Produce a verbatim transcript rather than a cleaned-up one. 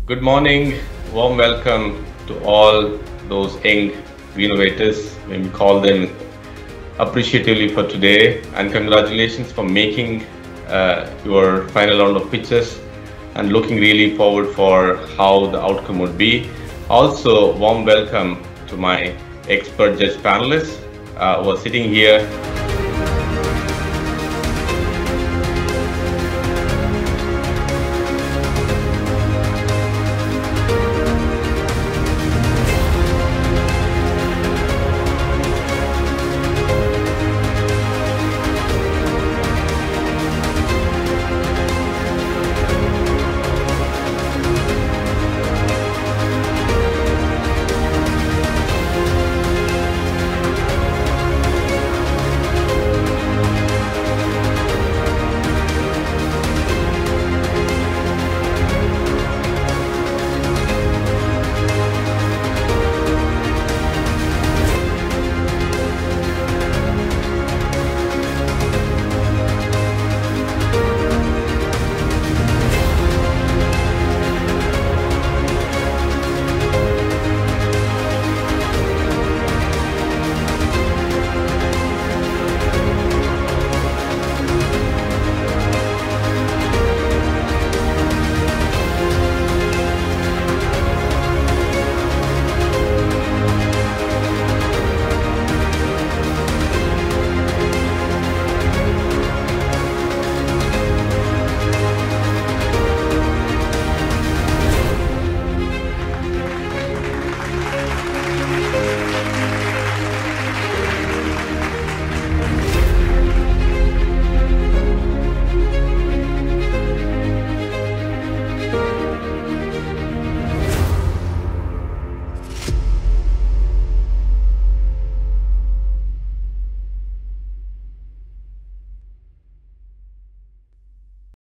Good morning, warm welcome to all those young innovators, when we call them, appreciatively for today, and congratulations for making uh, your final round of pitches and looking really forward for how the outcome would be. Also, warm welcome to my expert judge panelists uh, who are sitting here